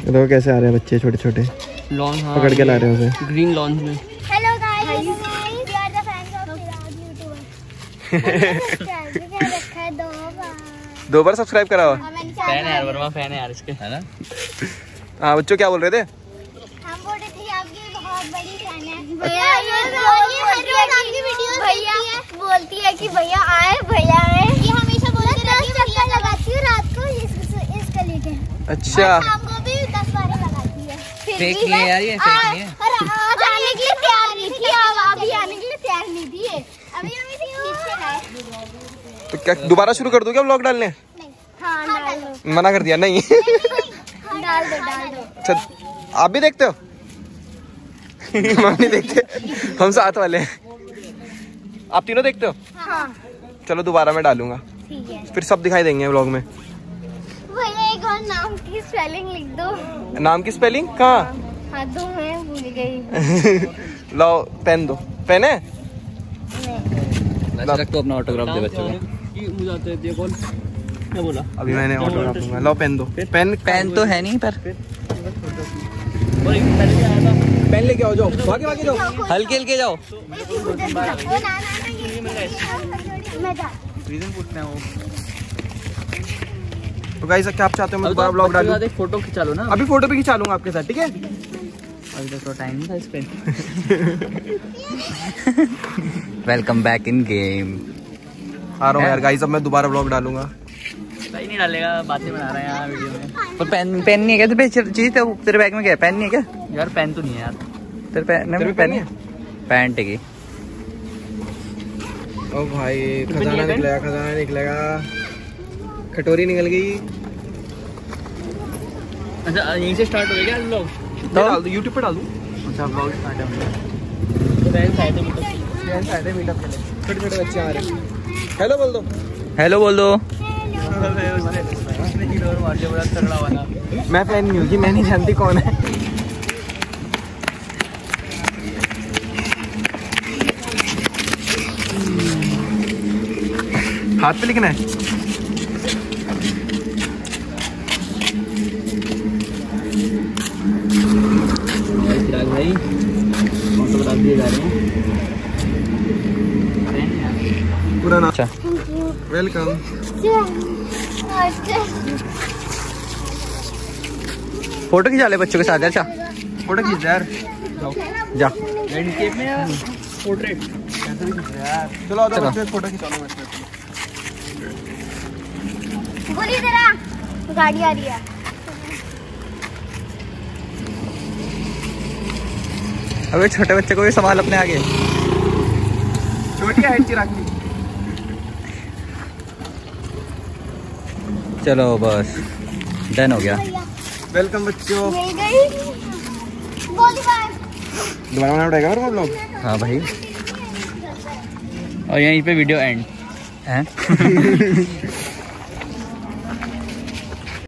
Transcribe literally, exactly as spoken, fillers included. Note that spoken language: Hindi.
देखो कैसे आ रहे हैं बच्चे छोटे छोटे, लॉन हाँ, पकड़ के ला रहे हैं उसे ग्रीन लॉन में। Hello guys, we are the fans of रखा है दो बार दो बार सब्सक्राइब करा हुआ। फैन है यार, वर्मा फैन है यार इसके, है ना। हाँ बच्चों क्या बोल रहे थे? हम बोल रहे थे आपकी बहुत बड़ी फैन है भैया, ये आपकी वीडियो भैया बोलती है कि भैया आए भैया आए, ये हमेशा बोलती रहती है। चक्कर लगाती हूँ रात को इस इस गली के। अच्छा, शाम को भी दस बार लगाती है। फेक नहीं है यार, ये फेक नहीं है। आज आने के लिए तैयार नहीं थी, अब अभी आने के लिए तैयार नहीं थी, अभी हम इसे खींच के लाए। तो क्या दोबारा शुरू कर दो क्या व्लॉग डालने? नहीं, हाँ डाल दो। मना कर दिया? नहीं डाल दो डाल दो। अच्छा आप भी देखते हो? हम नहीं देखते, हम साथ वाले हैं। आप तीनों देखते हो? हाँ चलो दोबारा मैं डालूंगा, ठीक है। फिर सब दिखाई देंगे व्लॉग में। भैया एक और नाम की स्पेलिंग लिख दो। नाम की स्पेलिंग कहाँ? हाँ दो मैं भूल गई। लो पेन दो। पेन है? रख तो अपना ऑटोग्राफ दे बच्चों को। मुझे आते हैं कौन क्या बोला? अभी मैंने ऑटोग्राफ दूंगा। लो पेन दो। पेन पेन तो है नहीं पर पेन लेके आओ, जाओ भागे भागे जाओ, हल्के हल्के जाओ। रीजन पूछना है वो। तो गाइस क्या आप चाहते हो मैं दोबारा ब्लॉग डालूं? फोटो खिंचा लो ना। अभी फोटो भी खिंचा लूंगा आपके साथ, ठीक है? अभी तक तो टाइम नहीं था इस पे। Welcome back in game. आ रहा हूँ यार गाइस, अब मैं दोबारा ब्लॉग डालूंगा। सही नहीं डालेगा, बातें बना रहे हैं यार वीडियो में। तो पेन पेन नहीं है क्या तेरे चीज? तेरे बैग में क्या है? पेन नहीं है क्या यार? पेन तो नहीं है यार तेरे पेन में? पेन है, पैंट है। ओ भाई खजाना निकलेगा, खजाना निकलेगा। कटोरी निकल गई। अच्छा यहीं से स्टार्ट हो गया क्या लोग? डाल दो यूट्यूब पे डाल दूं। अच्छा ब्लॉग स्टार्ट है। फ्रेंड्स आए थे फ्रेंड्स आए थे मीटअप के लिए, छोटे छोटे बच्चे आ रहे हैं। हेलो बोल दो। हेलो बोल दो। मैं फैन नहीं हूँ, मैं नहीं जानती कौन है। हाथ पे लिखना है। भाई फोटोग्राफ दिए जा रहे हैं पूरा नाम। अच्छा वेलकम। फोटो खिंचा ले बच्चों के साथ। अच्छा फोटो खींच यार, जा। लैंडस्केप में यार, पोर्ट्रेट ऐसे भी खींच रहे यार। चलो आओ बच्चों फोटो खिंचा लो बच्चों। बोलिए जरा, गाड़ी आ रही है। अबे छोटे बच्चे को भी संभाल अपने आगे। छोटी हाइट की रखनी। चलो बस डन हो गया। वेलकम बच्चों। मिल गई। बोली बाय। दोबारा बनाना पड़ेगा और हम लोग। हाँ भाई, और यहीं पे वीडियो एंड है।